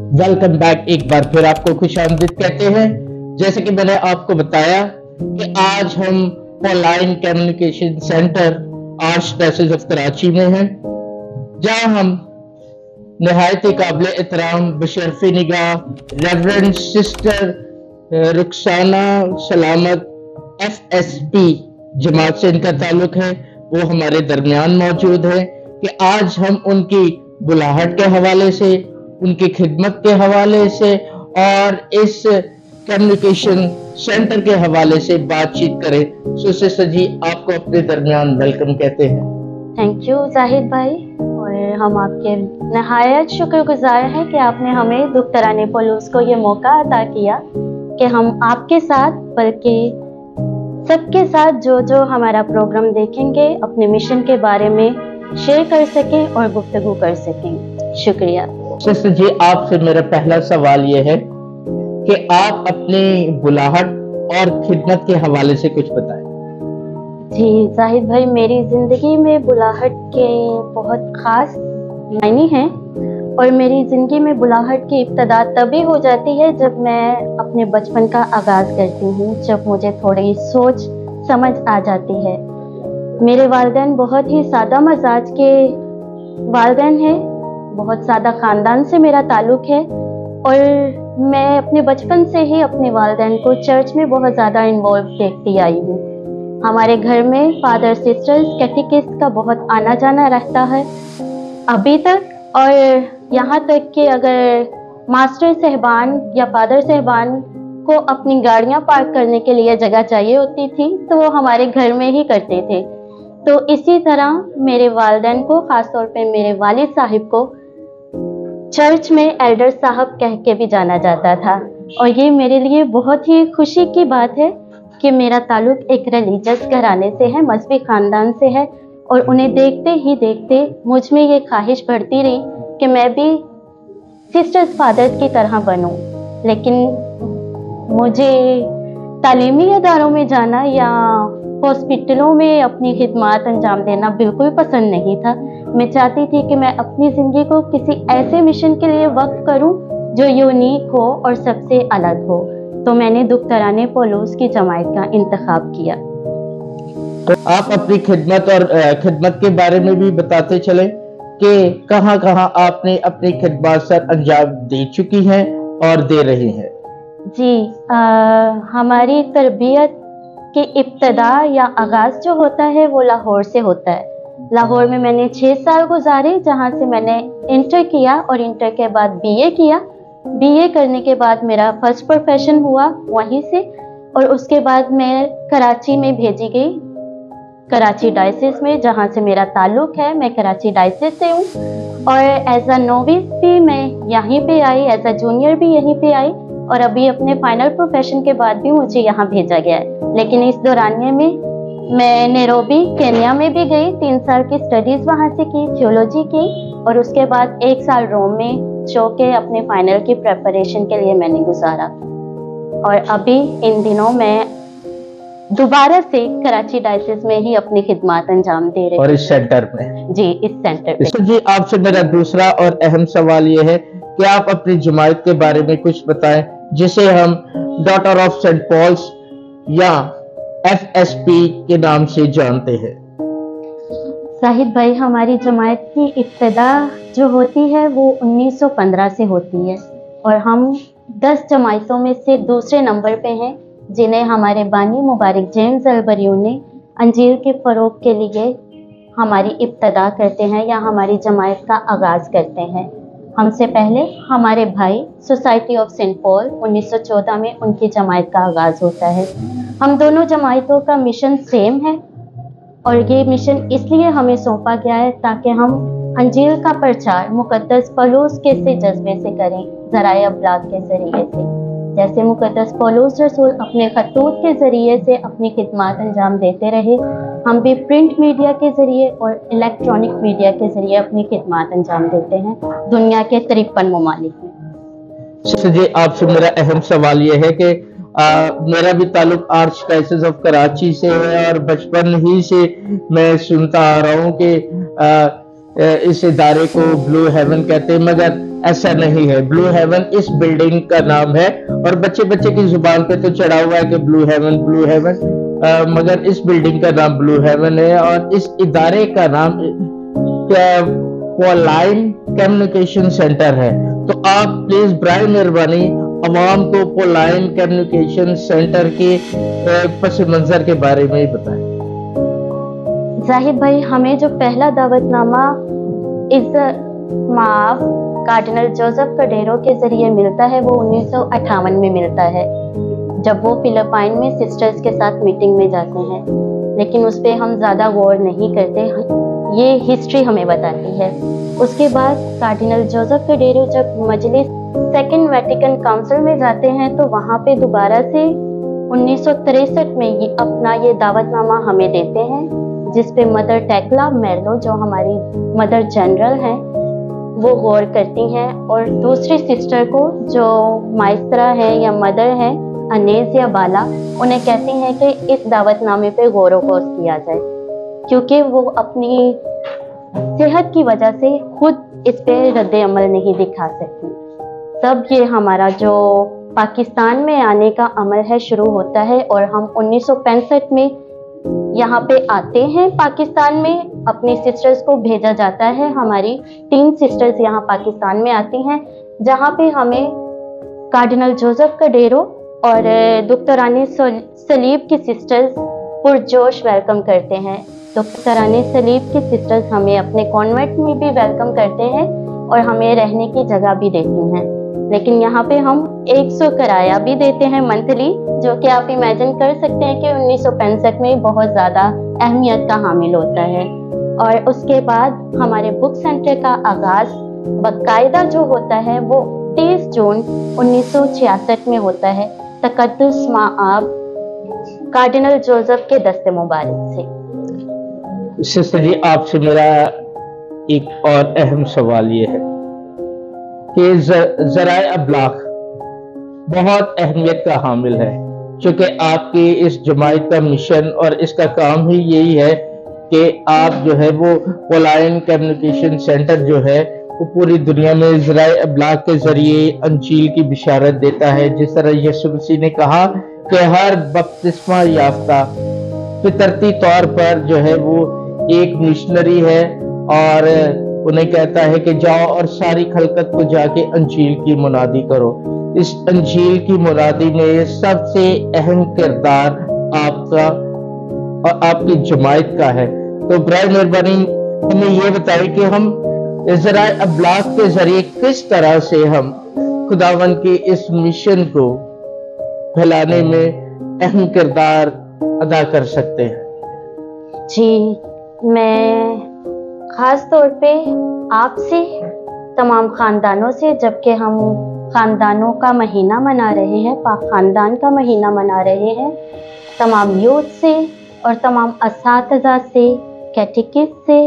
Welcome back. एक बार फिर आपको खुश आमदीद कहते हैं। जैसे कि मैंने आपको बताया कि आज हम online communication centre archdiocese of Karachi में हैं, जहां हम निहायत काबिल एहतराम बशरफ़ी निगाह रेवरेंड सिस्टर रुखसाना सलामत FSP जमात से इनका ताल्लुक है, वो हमारे दरमियान मौजूद है कि आज हम उनकी बुलाहट के हवाले से, उनकी खिदमत के हवाले से और इस कम्युनिकेशन सेंटर के हवाले से बातचीत करें। सो सिस्टर जी, आपको अपने दरमियान वेलकम कहते हैं। थैंक यू जाहिद भाई, और हम आपके नहायत शुक्रगुजार हैं कि आपने हमें दुख्तराने पलूस को ये मौका अता किया कि हम आपके साथ बल्कि सबके साथ जो हमारा प्रोग्राम देखेंगे अपने मिशन के बारे में शेयर कर सकें और गुफ्तगू कर सकें। शुक्रिया। सिस्टर जी, आपसे मेरा पहला सवाल ये है कि आप अपनी बुलाहट और खिदमत के हवाले से कुछ बताएं। जी जाहिद भाई, मेरी ज़िंदगी में बुलाहट के बहुत ख़ास मायने हैं और मेरी ज़िंदगी में बुलाहट की इब्तदा तभी हो जाती है जब मैं अपने बचपन का आगाज़ करती हूँ, जब मुझे थोड़ी सोच समझ आ जाती है। मेरे वालिदैन बहुत ही सादा मजाज के वालिदैन हैं, बहुत सादा ख़ानदान से मेरा ताल्लुक़ है और मैं अपने बचपन से ही अपने वालिदैन को चर्च में बहुत ज़्यादा इन्वॉल्व देखती आई हूँ। हमारे घर में फादर सिस्टर्स कैटेकिस्ट का बहुत आना जाना रहता है अभी तक, और यहाँ तक कि अगर मास्टर साहबान या फादर साहबान को अपनी गाड़ियाँ पार्क करने के लिए जगह चाहिए होती थी तो वो हमारे घर में ही करते थे। तो इसी तरह मेरे वालिदैन को, ख़ास तौर पे मेरे वालिद साहिब को चर्च में एल्डर साहब कह के भी जाना जाता था, और ये मेरे लिए बहुत ही खुशी की बात है कि मेरा ताल्लुक़ एक रिलीजियस घराने से है, मजहबी ख़ानदान से है, और उन्हें देखते ही देखते मुझ में ये ख्वाहिश बढ़ती रही कि मैं भी सिस्टर्स फादर्स की तरह बनूं। लेकिन मुझे तालीमी अदारों में जाना या हॉस्पिटलों में अपनी खिदमत अंजाम देना बिल्कुल पसंद नहीं था। मैं चाहती थी कि मैं अपनी ज़िंदगी को किसी ऐसे मिशन के लिए वक्फ करूं जो यूनिक हो और सबसे अलग हो। तो मैंने दुख्तराने पलूस की जमात का इंतखाब किया। तो आप अपनी खिदमत और खिदमत के बारे में भी बताते चले कि कहाँ आपने अपनी खिदमत सर अंजाम दे चुकी हैं और दे रही हैं। जी, हमारी तरबियत की इब्तदा या आगाज़ जो होता है वो लाहौर से होता है। लाहौर में मैंने 6 साल गुजारे, जहाँ से मैंने इंटर किया और इंटर के बाद BA किया। BA करने के बाद मेरा फर्स्ट प्रोफेशन हुआ वहीं से, और उसके बाद मैं कराची में भेजी गई, कराची डायसिस में, जहाँ से मेरा ताल्लुक़ है। मैं कराची डायसिस से हूँ और एज अ नोविस भी मैं यहीं पे आई, एज अ जूनियर भी यहीं पे आई, और अभी अपने फाइनल प्रोफेशन के बाद भी मुझे यहाँ भेजा गया है। लेकिन इस दौरानिए में मैं नैरोबी केन्या में भी गई, 3 साल की स्टडीज़ वहाँ से की, थियोलॉजी की, और उसके बाद 1 साल रोम में जो के अपने फाइनल की प्रेपरेशन के लिए मैंने गुजारा। और अभी इन दिनों मैं दोबारा से कराची डायसिस में ही अपनी खिदमत अंजाम दे रही हूँ। और इस सेंटर में? जी, इस सेंटर पे। जी, आपसे मेरा दूसरा और अहम सवाल ये है कि आप अपनी जमात के बारे में कुछ बताएं, जिसे हम डॉटर ऑफ सेंट पॉल्स या FSP के नाम से जानते हैं। जाहिद भाई, हमारी जमात की इब्तिदा जो होती है वो 1915 से होती है, और हम 10 जमातों में से दूसरे नंबर पे हैं जिन्हें हमारे बानी मुबारक जेम्स अल-बरियून ने अंजील के फ़रोग के लिए हमारी इब्तिदा करते हैं या हमारी जमात का आगाज़ करते हैं। हमसे पहले हमारे भाई सोसाइटी ऑफ सेंट पॉल 1914 में उनकी जमात का आगाज़ होता है। हम दोनों जमातों का मिशन सेम है, और ये मिशन इसलिए हमें सौंपा गया है ताकि हम अंजील का प्रचार मुक़द्दस पौलुस के से जज्बे से करें, ज़राए अबलाग के ज़रिए से। जैसे मुक़द्दस पौलुस रसूल अपने खतूत के ज़रिए से अपनी खिदमत अंजाम देते रहे, हम भी प्रिंट मीडिया के ज़रिए और इलेक्ट्रॉनिक मीडिया के ज़रिए अपनी खिदमत अंजाम देते हैं दुनिया के 53 ममालिक में। जी, आपसे मेरा अहम सवाल ये है कि मेरा भी ताल्लुक आर्च डायसिस ऑफ कराची से है, और बचपन ही से मैं सुनता आ रहा हूँ कि इस इदारे को ब्लू हेवन कहते हैं, मगर ایسا نہیں ہے. بلو ہیون اس بلڈنگ کا نام ہے اور بچے بچے کی زبان پہ تو چڑھا ہوا ہے کہ بلو ہیون, مگر اس بلڈنگ کا نام بلو ہیون ہے اور اس ادارے کا نام پولائن کمیونیکیشن سینٹر ہے. تو آپ پلیز برائے مہربانی عوام کو پولائن کمیونیکیشن سینٹر کے پس منظر کے بارے میں بتائیں. زاہد بھائی, ہمیں جو پہلا دعوت نامہ از معاف کارڈنل جوزف کڈیرو کے ذریعے ملتا ہے وہ 1958 میں ملتا ہے, جب وہ فلپائن میں سسٹرز کے ساتھ میٹنگ میں جاتے ہیں. لیکن اس پہ ہم زیادہ غور نہیں کرتے, یہ ہسٹری ہمیں بتاتی ہے. اس کے بعد کارڈنل جوزف کڈیرو جب مجلس سیکنڈ ویٹیکن کاؤنسل میں جاتے ہیں تو وہاں پہ دوبارہ سے 1963 میں اپنا یہ دعوت نامہ ہمیں دیتے ہیں, جس پہ مدر ٹیکلا میرلو جو ہماری مدر جنرل ہیں وہ غور کرتی ہیں, اور دوسری سسٹر کو جو مائسترا ہے یا مدر ہے انیز یا بالا, انہیں کہتی ہیں کہ اس دعوت نامے پہ غور و خوض کیا جائے, کیونکہ وہ اپنی صحت کی وجہ سے خود اس پہ رد عمل نہیں دکھا سکتی. تب یہ ہمارا جو پاکستان میں آنے کا عمل ہے شروع ہوتا ہے اور ہم 1965 میں یہاں پہ آتے ہیں. پاکستان میں اپنی سسٹرز کو بھیجا جاتا ہے, ہماری 3 سسٹرز یہاں پاکستان میں آتی ہیں, جہاں پہ ہمیں کارڈنل جوزف کڈیرو اور دکترانی سلیب کی سسٹرز پرجوش ویلکم کرتے ہیں. دکترانی سلیب کی سسٹرز ہمیں اپنے کانوینٹ میں بھی ویلکم کرتے ہیں اور ہمیں رہنے کی جگہ بھی دیتی ہیں. لیکن یہاں پہ ہم 100 کرایہ بھی دیتے ہیں منتھلی, جو کہ آپ امیجن کر سکتے ہیں کہ 1965 میں بہت زیادہ اہمیت کا حامل ہوتا ہے. اور اس کے بعد ہمارے بک سینٹر کا آغاز باقاعدہ جو ہوتا ہے وہ 23 جون 1966 میں ہوتا ہے, تقدس مآب کارڈنل جوزف کے دست مبارک سے. سسٹر جی, آپ سے میرا ایک اور اہم سوال یہ ہے کہ ذرائع ابلاغ بہت اہمیت کا حامل ہے, چونکہ آپ کی اس جماعت کا مشن اور اس کا کام ہی یہی ہے کہ آپ جو ہے وہ پولائن کمیونیکیشن سینٹر جو ہے وہ پوری دنیا میں ذرائع ابلاغ کے ذریعے انجیل کی بشارت دیتا ہے. جس طرح یسوع مسیح نے کہا کہ ہر بپتسمہ یافتہ فطرتی طور پر جو ہے وہ ایک مشنری ہے اور انہیں کہتا ہے کہ جاؤ اور ساری خلقت کو جا کے انجیل کی منادی کرو. اس انجیل کی منادی میں سب سے اہم کردار آپ کا اور آپ کی جماعت کا ہے. تو برائے مہربانی ہمیں یہ بتائیں کہ ہم ذرائع ابلاغ کے ذریعے کس طرح سے ہم خداوند کے اس مشن کو پھیلانے میں اہم کردار ادا کر سکتے ہیں. جی, میں خاص طور پہ آپ سے, تمام خاندانوں سے, جبکہ ہم خاندانوں کا مہینہ منا رہے ہیں, پاک خاندان کا مہینہ منا رہے ہیں, تمام یوتھ سے اور تمام اساتذہ سے, کیٹیکسٹ سے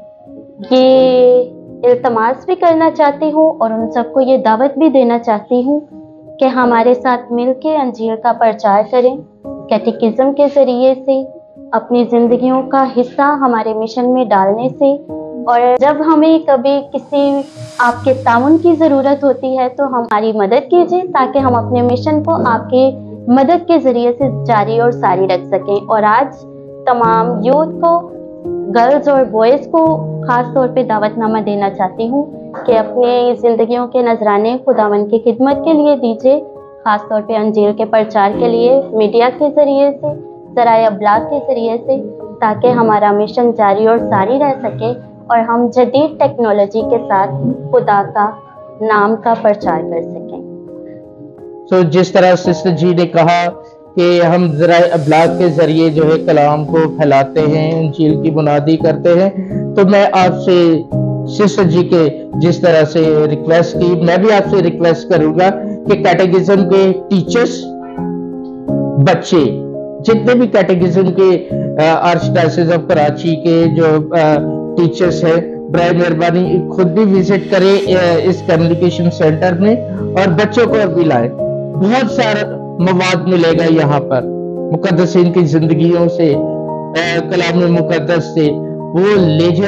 یہ التماس بھی کرنا چاہتی ہوں اور ان سب کو یہ دعوت بھی دینا چاہتی ہوں کہ ہمارے ساتھ مل کے انجیل کا پرچار کریں, کیٹیکزم کے ذریعے سے اپنی زندگیوں کا حصہ ہمارے مشن میں ڈالنے سے. اور جب ہمیں کبھی کسی آپ کے تعاون کی ضرورت ہوتی ہے تو ہماری مدد کیجیے, تاکہ ہم اپنے مشن کو آپ کے مدد کے ذریعے سے جاری اور ساری رکھ سکیں. اور آج تمام یوتھ کو, گرلز اور بوائز کو خاص طور پہ دعوت نامہ دینا چاہتی ہوں کہ اپنے زندگیوں کے نذرانے خداوند کی خدمت کے لیے دیجیے, خاص طور پہ انجیل کے پرچار کے لیے میڈیا کے ذریعے سے, ذرائع ابلاغ کے ذریعے سے, تاکہ ہمارا مشن جاری اور ساری رہ سکے اور ہم جدید ٹیکنالوجی کے ساتھ خدا کا نام کا پرچار کر سکیں. تو جس طرح سسٹر جی نے کہا کہ ہم ذرائع ابلاغ کے ذریعے جو ہے کلام کو پھیلاتے ہیں, انجیل کی منادی کرتے ہیں, تو میں آپ سے سسٹر جی کے جس طرح سے ریکویسٹ کی, میں بھی آپ سے ریکویسٹ کروں گا کہ کیٹیکزم کے ٹیچرز, بچے جتنے بھی کیٹیکزم کے آرچ ڈائسس آف کراچی کے جو ٹیچرز ہیں, برائے مہربانی خود بھی وزٹ کریں اس کمیونیکیشن سینٹر میں اور بچوں کو بھی لائیں. بہت سارا مواد ملے گا یہاں پر مقدسین کی زندگیوں سے, کلام مقدس سے, وہ لے جائیں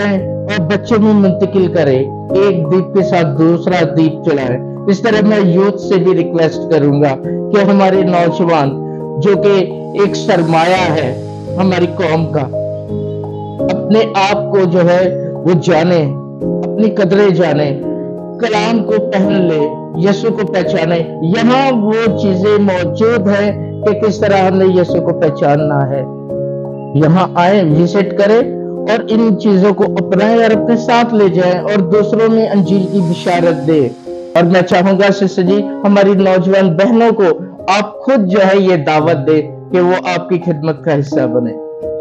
اور بچوں میں منتقل کریں، ایک دیپ کے ساتھ دوسرا دیپ جلائیں۔ اس طرح میں یوتھ سے بھی ریکویسٹ کروں گا کہ ہمارے نوجوان جو کہ ایک سرمایہ ہے ہماری قوم کا، اپنے آپ کو جو ہے وہ جانے، اپنی قدریں جانے، کلام کو پہن لے، یسوع کو پہچانے۔ یہاں وہ چیزیں موجود ہیں کہ کس طرح ہم نے یسوع کو پہچاننا ہے۔ یہاں آئیں، وزٹ کریں اور ان چیزوں کو اپنائیں اور اپنے ساتھ لے جائیں اور دوسروں میں انجیل کی بشارت دیں۔ اور میں چاہوں گا سسٹر جی، ہماری نوجوان بہنوں کو آپ خود جو ہے یہ دعوت دیں کہ وہ آپ کی خدمت کا حصہ بنے۔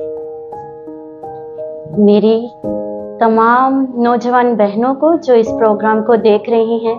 میری تمام نوجوان بہنوں کو جو اس پروگرام کو دیکھ رہی ہیں،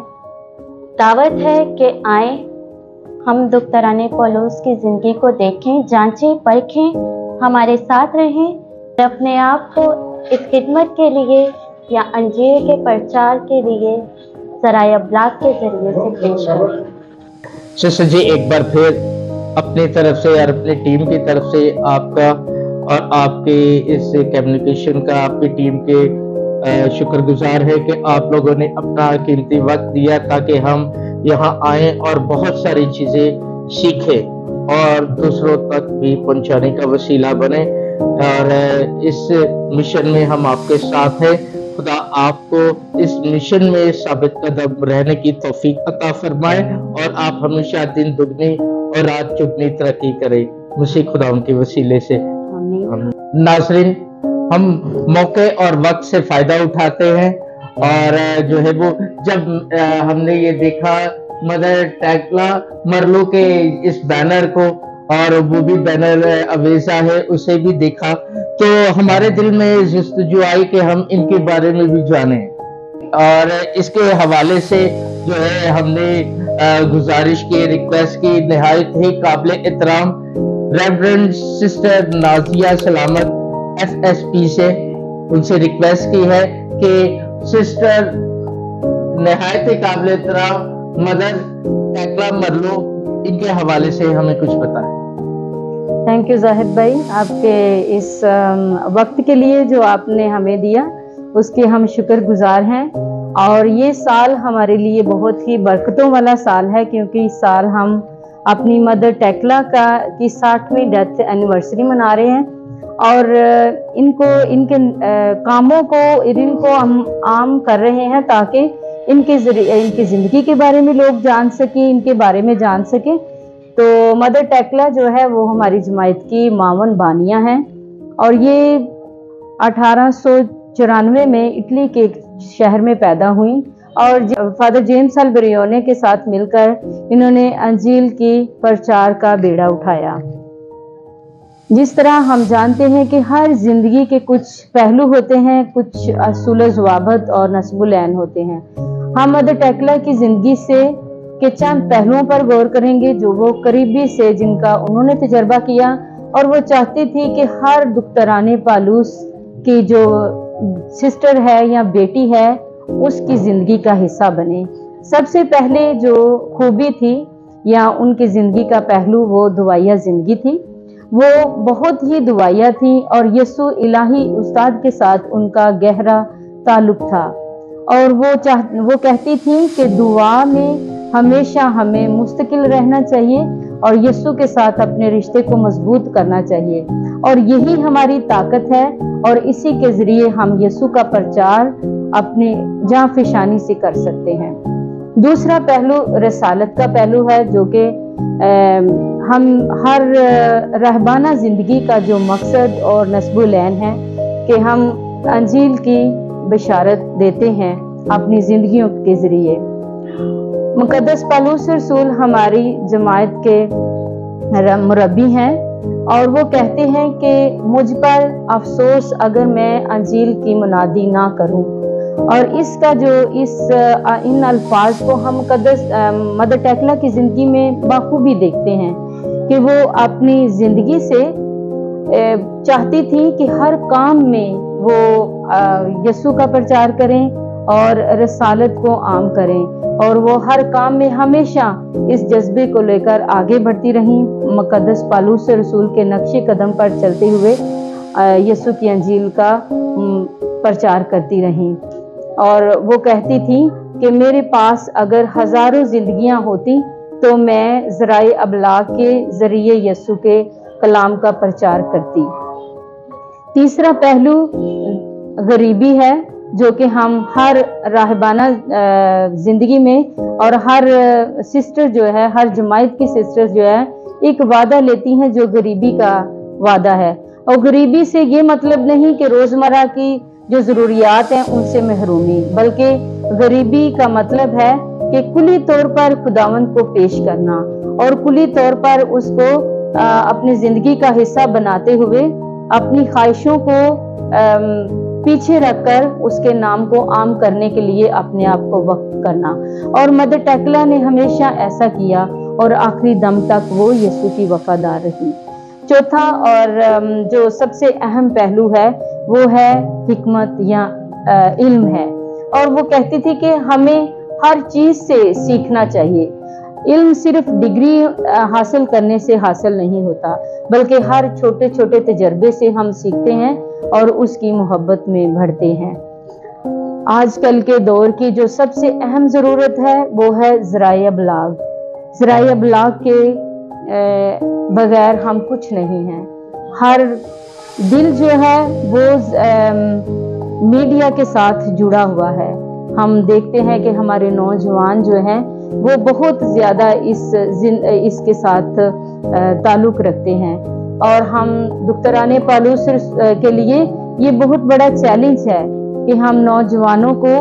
دعوت ہے کہ آئیں، ہم دخترانِ پولس کی زندگی کو دیکھیں، جانچیں، پرکھیں، ہمارے ساتھ رہیں، اپنے آپ کو اس خدمت کے لیے یا انجیل کے پرچار کے لیے ذرائع ابلاغ کے ذریعے سے پیش کریں۔ سسٹر جی، ایک بار پھر اپنی طرف سے اور اپنی ٹیم کی طرف سے آپ کا اور آپ کے اس کمیونیکیشن کا، آپ کی ٹیم کے شکر گزار ہے کہ آپ لوگوں نے اپنا قیمتی وقت دیا تاکہ ہم یہاں آئیں اور بہت ساری چیزیں سیکھیں اور دوسروں تک بھی پہنچانے کا وسیلہ بنے۔ اور اس مشن میں ہم آپ کے ساتھ ہیں۔ خدا آپ کو اس مشن میں ثابت قدم رہنے کی توفیق عطا فرمائے اور آپ ہمیشہ دن دگنی اور رات چگنی ترقی کریں، مسیح خدا ان کے وسیلے سے۔ ناظرین، ہم موقع اور وقت سے فائدہ اٹھاتے ہیں اور جو ہے وہ جب ہم نے یہ دیکھا مدر ٹیکلا مرلو کے اس بینر کو، اور وہ بھی بینر اویزا ہے، اسے بھی دیکھا تو ہمارے دل میں جستجو آئی کہ ہم ان کے بارے میں بھی جانیں۔ اور اس کے حوالے سے جو ہے ہم نے گزارش کی، ریکویسٹ کی، نہایت ہی قابل احترام ریورنڈ سسٹر نازیہ سلامت FSP سے ان سے ریکویسٹ کی ہے کہ سسٹر نہایت ہی قابل احترام مدر ٹیکلا مرلو ان کے حوالے سے ہمیں کچھ بتائیں۔ تھینک یو زاہد بھائی، آپ کے اس وقت کے لیے جو آپ نے ہمیں دیا اس کے ہم شکر گزار ہیں۔ اور یہ سال ہمارے لیے بہت ہی برکتوں والا سال ہے، کیونکہ اس سال ہم اپنی مدر ٹیکلا کی 60ویں ڈیتھ اینیورسری منا رہے ہیں، اور ان کے کاموں کو ہم عام کر رہے ہیں تاکہ ان کے زندگی کے بارے میں لوگ جان سکیں، ان کے بارے میں جان سکیں۔ تو مدر ٹیکلا جو ہے وہ ہماری جماعت کی معاون بانیہ ہیں، اور یہ 1894 میں اٹلی کے ایک شہر میں پیدا ہوئیں، اور فادر جیمس البریونے کے ساتھ مل کر انہوں نے انجیل کی پرچار کا بیڑا اٹھایا۔ جس طرح ہم جانتے ہیں کہ ہر زندگی کے کچھ پہلو ہوتے ہیں، کچھ اصول و ضوابط اور نصب العین ہوتے ہیں، ہم مدر ٹیکلا کی زندگی سے کے چند پہلوؤں پر غور کریں گے جو وہ قریبی سے جن کا انہوں نے تجربہ کیا، اور وہ چاہتی تھی کہ ہر دخترانِ پالوس کی جو سسٹر ہے یا بیٹی ہے اس کی زندگی کا حصہ بنے۔ سب سے پہلے جو خوبی تھی یا ان کی زندگی کا پہلو وہ دعائیہ زندگی تھی، وہ بہت ہی دعائیہ تھی، اور یسوع الہی استاد کے ساتھ ان کا گہرا تعلق تھا، اور وہ کہتی تھیں کہ دعا میں ہمیشہ ہمیں مستقل رہنا چاہیے اور یسوع کے ساتھ اپنے رشتے کو مضبوط کرنا چاہیے، اور یہی ہماری طاقت ہے، اور اسی کے ذریعے ہم یسوع کا پرچار اپنے جاں فشانی سے کر سکتے ہیں۔ دوسرا پہلو رسالت کا پہلو ہے، جو کہ ہم ہر رہبانہ زندگی کا جو مقصد اور نصب العین ہے کہ ہم انجیل کی بشارت دیتے ہیں اپنی زندگیوں کے ذریعے۔ مقدس پالوس رسول ہماری جماعت کے مربی ہیں، اور وہ کہتے ہیں کہ مجھ پر افسوس اگر میں انجیل کی منادی نہ کروں، اور اس کا جو ان الفاظ کو ہم مدر ٹیکلا کی زندگی میں بخوبی دیکھتے ہیں کہ وہ اپنی زندگی سے چاہتی تھی کہ ہر کام میں وہ یسوع کا پرچار کریں اور رسالت کو عام کریں، اور وہ ہر کام میں ہمیشہ اس جذبے کو لے کر آگے بڑھتی رہیں، مقدس پالوس رسول کے نقش قدم پر چلتے ہوئے یسوع کی انجیل کا प्रचार करती रहीं। और वो कहती थी कि मेरे पास अगर हजारों जिंदगियां होती तो मैं ज़राए अबलाग के ज़रिए यीशु के कलाम का प्रचार करती। तीसरा पहलू गरीबी है, जो कि हम हर राहबाना ज़िंदगी में और हर सिस्टर जो है, हर जमात की सिस्टर जो है, एक वादा लेती हैं जो गरीबी का वादा है। और गरीबी से ये मतलब नहीं कि रोज़मर्रा की जो ज़रूरियात हैं उनसे महरूमी, बल्कि गरीबी का मतलब है कि कुली तौर पर खुदावंद को पेश करना और कुली तौर पर उसको अपनी ज़िंदगी का हिस्सा बनाते हुए अपनी ख्वाहिशों को पीछे रखकर उसके नाम को आम करने के लिए अपने आप को वक्फ करना। और मदर टेकला ने हमेशा ऐसा किया और आखिरी दम तक वो यीशु की वफादार रही। चौथा और जो सबसे अहम पहलू है वो है हिकमत या इल्म है। और वो कहती थी कि हमें हर चीज़ से सीखना चाहिए। इल्म सिर्फ डिग्री हासिल करने से हासिल नहीं होता, बल्कि हर छोटे छोटे तजर्बे से हम सीखते हैं और उसकी मोहब्बत में बढ़ते हैं। आजकल के दौर की जो सबसे अहम ज़रूरत है वो है ज़राए अबलाग। ज़राए अबलाग के बगैर हम कुछ नहीं हैं। हर दिल जो है वो मीडिया के साथ जुड़ा हुआ है। हम देखते हैं कि हमारे नौजवान जो हैं वो बहुत ज़्यादा इसके साथ ताल्लुक़ रखते हैं। और हम दुख्तराने पालूस के लिए ये बहुत बड़ा चैलेंज है कि हम नौजवानों को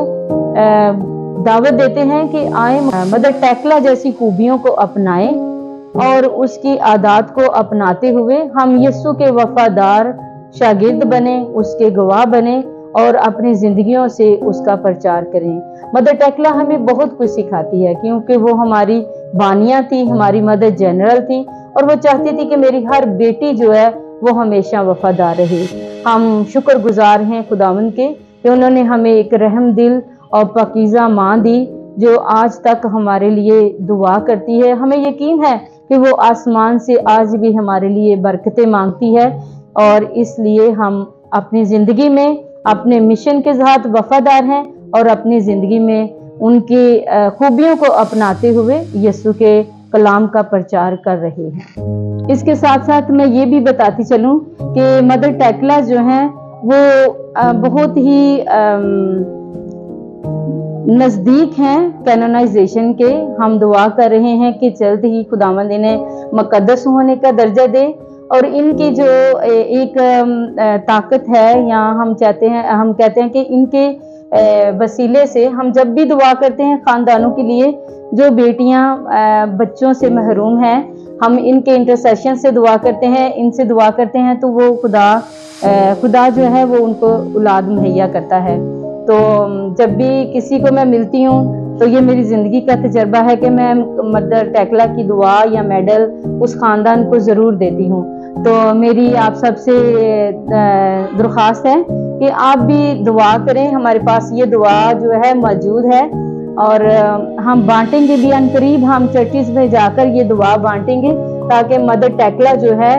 दावत देते हैं कि आए मदर टेकला जैसी खूबियों को अपनाएं और उसकी आदत को अपनाते हुए हम यीशु के वफादार शागिर्द बने, उसके गवाह बने और अपनी जिंदगियों से उसका प्रचार करें। मदर टेकला हमें बहुत कुछ सिखाती है, क्योंकि वो हमारी बानिया थी, हमारी मदर जनरल थी और वो चाहती थी कि मेरी हर बेटी जो है वो हमेशा वफादार रहे। हम शुक्रगुजार हैं खुदावंद के कि उन्होंने हमें एक रहम दिल और पाकीज़ा माँ दी जो आज तक हमारे लिए दुआ करती है। हमें यकीन है कि वो आसमान से आज भी हमारे लिए बरकतें मांगती है और इसलिए हम अपनी ज़िंदगी में अपने मिशन के साथ वफादार हैं और अपनी ज़िंदगी में उनकी खूबियों को अपनाते हुए यीशु के कलाम का प्रचार कर रहे हैं। इसके साथ साथ मैं ये भी बताती चलूँ कि मदर टेकला जो हैं वो बहुत ही नज़दीक हैं कैनोनाइजेशन के। हम दुआ कर रहे हैं कि जल्द ही खुदावंद इन्हें मुक़द्दस होने का दर्जा दे और इनकी जो एक ताकत है, या हम कहते हैं कि इनके वसीले से हम जब भी दुआ करते हैं ख़ानदानों के लिए जो बेटियां बच्चों से महरूम हैं, हम इनके इंटरसेशन से दुआ करते हैं, इनसे दुआ करते हैं, तो वो खुदा जो है वो उनको औलाद मुहैया करता है। तो जब भी किसी को मैं मिलती हूँ तो ये मेरी ज़िंदगी का तजर्बा है कि मैं मदर टेकला की दुआ या मेडल उस ख़ानदान को ज़रूर देती हूँ। तो मेरी आप सबसे दरख्वास्त है कि आप भी दुआ करें। हमारे पास ये दुआ जो है मौजूद है और हम बांटेंगे भी अनकरीब। हम चर्चिस में जाकर ये दुआ बांटेंगे ताकि मदर टेकला जो है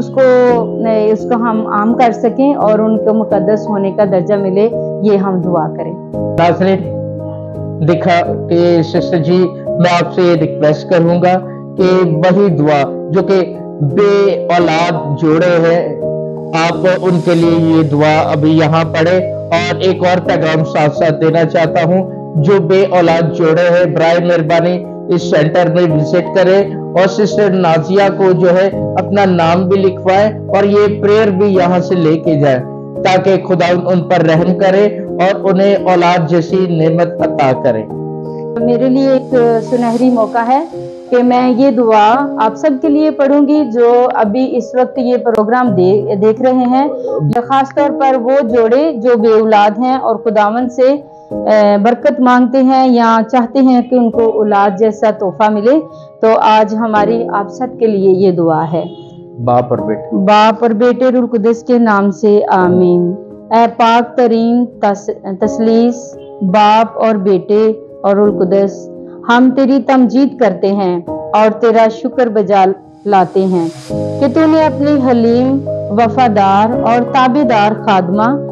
उसको हम आम कर सकें और उनको मुक़द्दस होने का दर्जा मिले, ये हम दुआ करें। नाज़रीन, दिखा कि सिस्टर जी, मैं आपसे ये रिक्वेस्ट करूंगा कि वही दुआ जो कि बे औलाद जोड़े हैं, आप उनके लिए ये दुआ अभी यहाँ पढ़े। और एक और पैगाम साथ साथ देना चाहता हूँ, जो बे औलाद जोड़े हैं बराए मेहरबानी इस सेंटर में विजिट करें और सिस्टर नाजिया को जो है अपना नाम भी लिखवाए और ये प्रेयर भी यहाँ से लेके जाए ताकि खुदा उन पर रहम करे और उन्हें औलाद जैसी नेमत अता करे। मेरे लिए एक सुनहरी मौका है कि मैं ये दुआ आप सब के लिए पढ़ूंगी जो अभी इस वक्त ये प्रोग्राम देख रहे हैं, खास तौर पर वो जोड़े जो बेऔलाद हैं और खुदावंद से बरकत मांगते हैं या चाहते हैं कि उनको औलाद जैसा तोहफा मिले। तो आज हमारी आप सब के लिए ये दुआ है। बाप और बेटे रूह कुदस के नाम से आमीन। ऐ पाक तरीन तसलीस बाप और बेटे और रूह कुदस, हम तेरी तमजीद करते हैं और तेरा शुक्र बजा लाते हैं कि तूने अपनी हलीम, वफादार और ताबेदार खादमा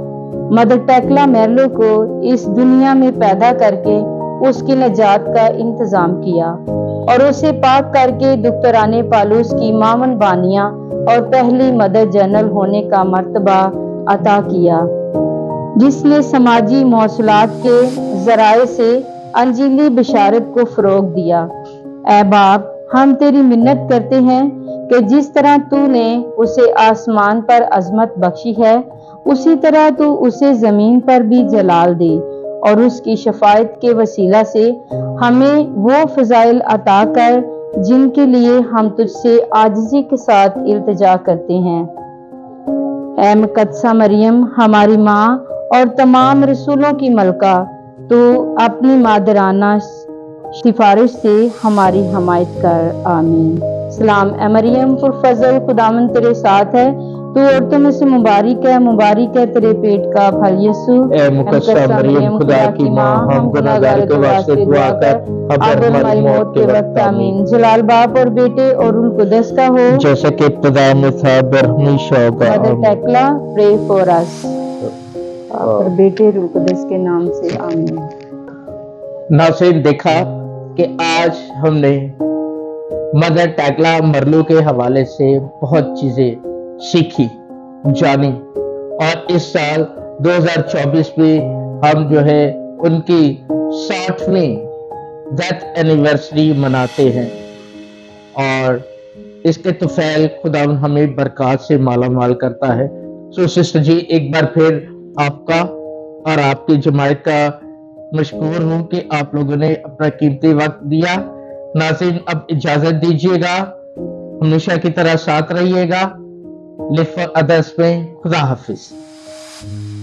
मदर टेकला मेर्लो को इस दुनिया में पैदा करके उसकी नजात का इंतजाम किया और उसे पाक करके दुख्तराने पालूस की मावन बानिया और पहली मदर जनरल होने का मर्तबा अता किया, जिसने समाजी मौसूलात के जराए से अंजीली बिशारत को फरोग दिया। ऐ बाप, हम तेरी मिन्नत करते हैं कि जिस तरह तूने उसे आसमान पर अजमत बख्शी है, उसी तरह तू उसे जमीन पर भी जलाल दे और उसकी शफायत के वसीला से हमें वो फजाइल अता कर जिनके लिए हम तुझसे आजिज़ी के साथ इल्तिजा करते हैं। ऐ मुक़द्दसा मरियम, हमारी माँ और तमाम रसूलों की मलका, तो अपनी मादराना सिफारिश से हमारी हमायत कर। आमीन। सलाम ए मरियम पुरफज़ल, खुदावंद तेरे साथ है, तू औरतों में से मुबारक है तेरे पेट का फल यीशु। ए मुक़द्दसा मरियम, खुदा की माँ, हम गुनाहगार के वास्ते दुआ कर, अब हमारी मौत के वक्त। आमीन। जलाल बाप और बेटे और रूह कुद्दस का हो, जैसे कि इब्तिदा में था, बर हमेशा होगा। Mother Thecla, pray for us. और बेटे रूह कुद्दस के नाम से आमीन। नाज़रीन, देखा कि आज हमने मदर टेकला मेर्लो के हवाले से बहुत चीजें सीखी, जानी, और इस साल 2024 में हम जो है उनकी 60वीं डेथ एनिवर्सरी मनाते हैं और इसके तुफैल खुदा हमें बरकत से माला माल करता है। सो सिस्टर जी, एक बार फिर आपका और आपकी जमात का मशकूर हूँ कि आप लोगों ने अपना कीमती वक्त दिया। नाज़रीन, अब इजाजत दीजिएगा, हमेशा की तरह साथ रहिएगा। लिव फॉर अदर्स में खुदा हाफिज।